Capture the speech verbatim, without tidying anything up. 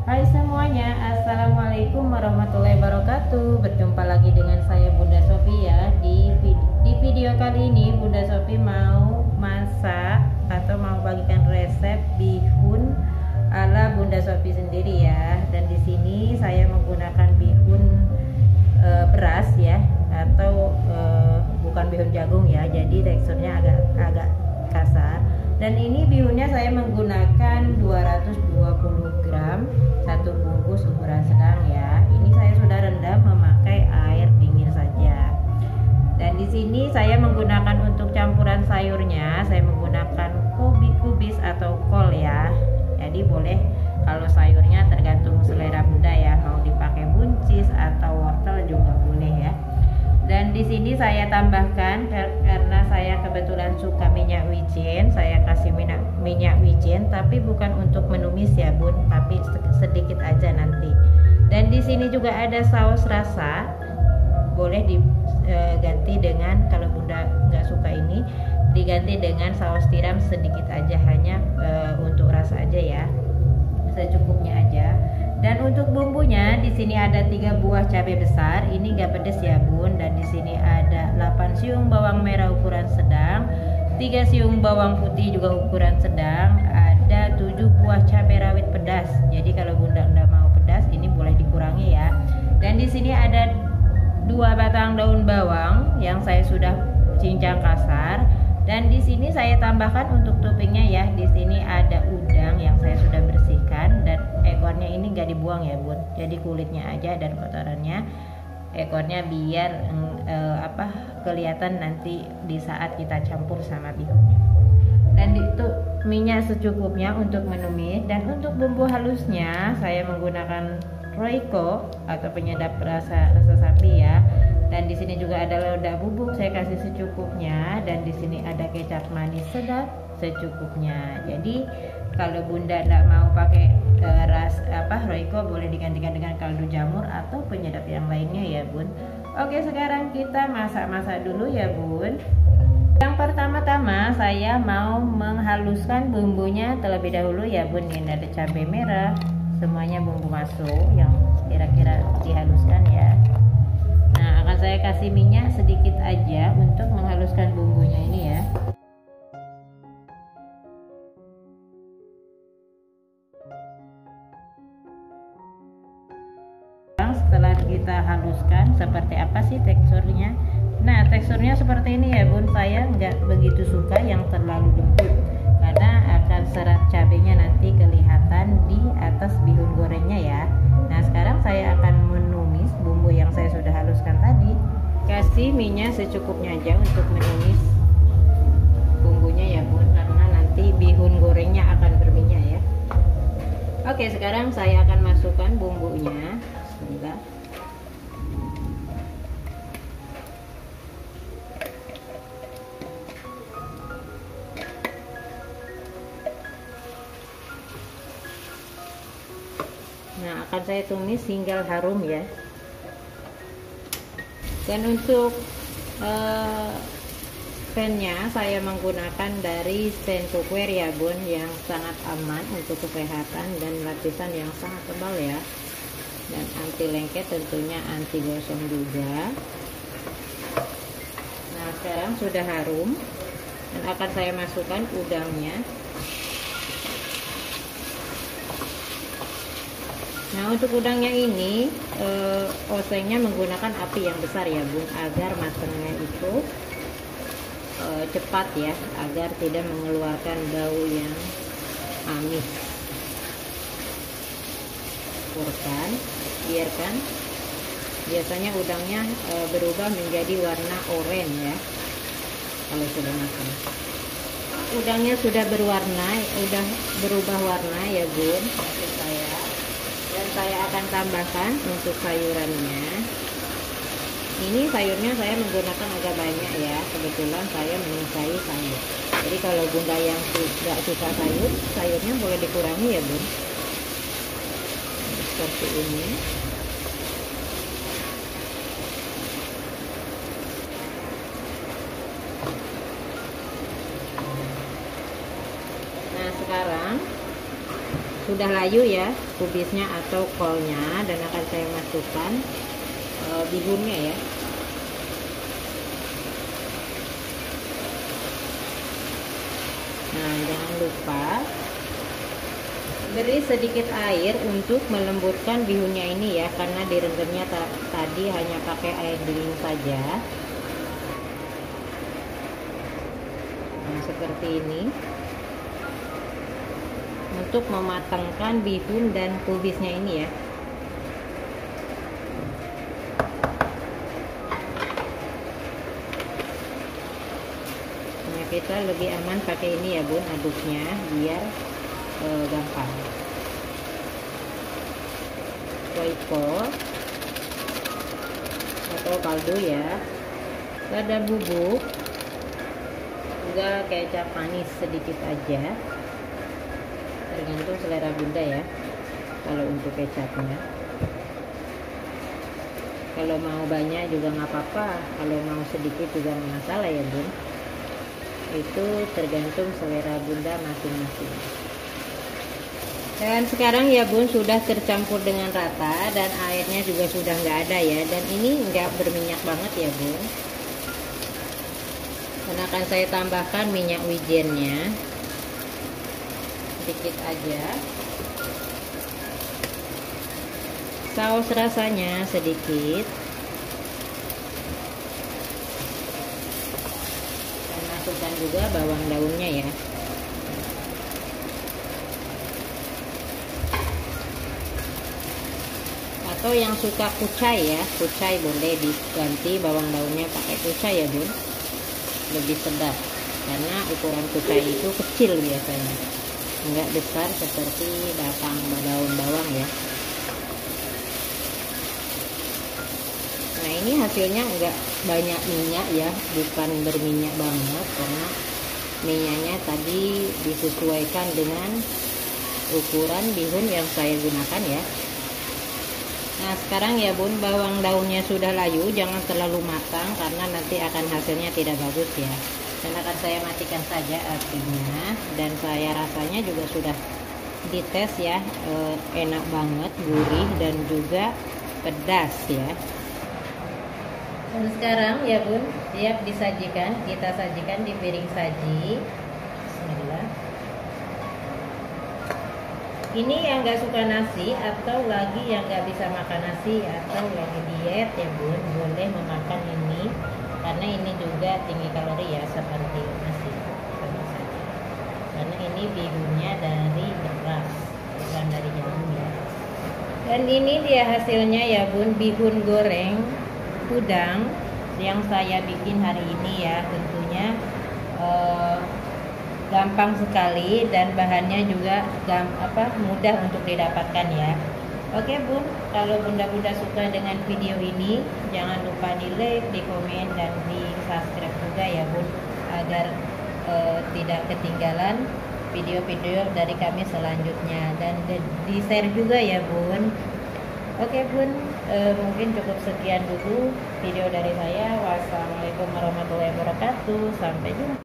Hai semuanya, Assalamualaikum warahmatullahi wabarakatuh. Berjumpa lagi dengan saya Bunda Sofi ya. Di, di video kali ini Bunda Sofi mau masak atau mau bagikan resep bihun ala Bunda Sofi sendiri ya. Dan di sini saya menggunakan bihun e, beras ya, atau e, bukan bihun jagung ya. Jadi teksturnya agak agak kasar. Dan ini bihunnya saya menggunakan dua ratus dua puluh gram, satu bungkus ukuran sedang ya. Ini saya sudah rendam memakai air dingin saja. Dan di sini saya menggunakan untuk campuran sayurnya, saya menggunakan kobi kubis atau kol ya. Jadi boleh kalau sayurnya tergantung selera Bunda ya, mau dipakai buncis atau wortel juga boleh ya. Dan di sini saya tambahkan, karena saya kebetulan suka minyak wijen, saya kasih minyak minyak wijen, tapi bukan untuk menumis ya Bun, tapi sedikit aja nanti. Dan di sini juga ada saus rasa, boleh diganti dengan, kalau Bunda nggak suka ini, diganti dengan saus tiram sedikit aja, hanya e, untuk rasa aja ya, secukupnya aja. Dan untuk bumbunya di sini ada tiga buah cabai besar, ini nggak pedes ya Bun. Dan di sini ada delapan siung bawang merah ukuran sedang, tiga siung bawang putih juga ukuran sedang, ada tujuh buah cabai rawit pedas. Jadi kalau Bunda nggak mau pedas, ini boleh dikurangi ya. Dan di sini ada dua batang daun bawang yang saya sudah cincang kasar. Dan di sini saya tambahkan untuk toppingnya ya. Di sini ada udang yang saya sudah bersihkan, dan ekornya ini nggak dibuang ya Bun. Jadi kulitnya aja dan kotorannya, ekornya biar eh, apa kelihatan nanti di saat kita campur sama bihunnya. Dan itu minyak secukupnya untuk menumis. Dan untuk bumbu halusnya saya menggunakan Royco atau penyedap rasa rasa sapi ya. Dan di sini juga ada lada bubuk, saya kasih secukupnya. Dan di sini ada kecap manis sedap secukupnya. Jadi kalau Bunda tidak mau pakai e, ras apa Royco, boleh digantikan dengan kaldu jamur atau penyedap yang lainnya ya Bun. Oke, sekarang kita masak-masak dulu ya Bun. Yang pertama-tama saya mau menghaluskan bumbunya terlebih dahulu ya Bun. Ini ada cabai merah, semuanya bumbu masuk yang kira-kira dihaluskan ya. Nah, akan saya kasih minyak sedikit aja untuk menghaluskan bumbunya ini ya. Setelah kita haluskan, seperti apa sih teksturnya? Nah, teksturnya seperti ini ya Bun. Saya nggak begitu suka yang terlalu lembut, karena akan serat cabenya nanti kelihatan di atas bihun gorengnya ya. Nah, sekarang saya akan menumis bumbu yang saya sudah haluskan tadi. Kasih minyak secukupnya aja untuk menumis bumbunya ya Bun, karena nanti bihun gorengnya akan berminyak ya. Oke, sekarang saya akan masukkan bumbunya. Bismillah. Nah, akan saya tumis hingga harum ya. Dan untuk uh, stand-nya saya menggunakan dari stand cookware ya Bun, yang sangat aman untuk kesehatan dan lapisan yang sangat tebal ya. Dan anti lengket, tentunya anti gosong juga. Nah, sekarang sudah harum dan akan saya masukkan udangnya. Nah, untuk udangnya ini eh, osengnya menggunakan api yang besar ya Bun, agar matangnya itu eh, cepat ya, agar tidak mengeluarkan bau yang amis. Kurkan, biarkan. Biasanya udangnya e, berubah menjadi warna oranye ya kalau sudah matang. Udangnya sudah berwarna, udah berubah warna ya Bun, maksud saya. Dan saya akan tambahkan untuk sayurannya. Ini sayurnya saya menggunakan agak banyak ya, kebetulan saya menyukai sayur. Jadi kalau Bunda yang tidak suka sayur, sayurnya boleh dikurangi ya Bun. Seperti ini. Nah, sekarang sudah layu ya, kubisnya atau kolnya, dan akan saya masukkan e, bihunnya ya. Nah, jangan lupa beri sedikit air untuk melembutkan bihunnya ini ya, karena direndamnya tadi hanya pakai air dingin saja. Nah, seperti ini untuk mematangkan bihun dan kubisnya ini ya. Nah, kita lebih aman pakai ini ya Bun, aduknya biar e, gampang. Royco atau kaldu ya, lada bubuk, juga kecap manis sedikit aja, tergantung selera Bunda ya. Kalau untuk kecapnya, kalau mau banyak juga nggak apa-apa, kalau mau sedikit juga nggak masalah ya Bun. Itu tergantung selera Bunda masing-masing. Dan sekarang ya Bun, sudah tercampur dengan rata dan airnya juga sudah nggak ada ya, dan ini nggak berminyak banget ya Bun. Dan akan saya tambahkan minyak wijennya sedikit aja, saus rasanya sedikit, dan masukkan juga bawang daunnya ya. Atau yang suka kucai ya, kucai boleh diganti bawang daunnya pakai kucai ya Bun, lebih sedap karena ukuran kucai itu kecil biasanya, enggak besar seperti batang daun bawang ya. Nah, ini hasilnya enggak banyak minyak ya, bukan berminyak banget, karena minyaknya tadi disesuaikan dengan ukuran bihun yang saya gunakan ya. Nah, sekarang ya Bun, bawang daunnya sudah layu, jangan terlalu matang karena nanti akan hasilnya tidak bagus ya. Dan akan saya matikan saja apinya, dan saya rasanya juga sudah dites ya, e, enak banget, gurih dan juga pedas ya. Dan sekarang ya Bun, siap disajikan, kita sajikan di piring saji. Bismillah. Ini yang gak suka nasi atau lagi yang gak bisa makan nasi atau lagi diet ya Bun, boleh memakan ini karena ini juga tinggi kalori ya seperti nasi, sama saja. Karena ini bihunnya dari beras, bukan dari jagung ya. Dan ini dia hasilnya ya Bun, bihun goreng udang yang saya bikin hari ini ya. Tentunya eh, gampang sekali dan bahannya juga gam, apa, mudah untuk didapatkan ya. Oke Bun, kalau Bunda-Bunda suka dengan video ini, jangan lupa di like, di komen, dan di subscribe juga ya Bun, agar uh, tidak ketinggalan video-video dari kami selanjutnya, dan di share juga ya Bun. Oke Bun, uh, mungkin cukup sekian dulu video dari saya. Wassalamualaikum warahmatullahi wabarakatuh, sampai jumpa.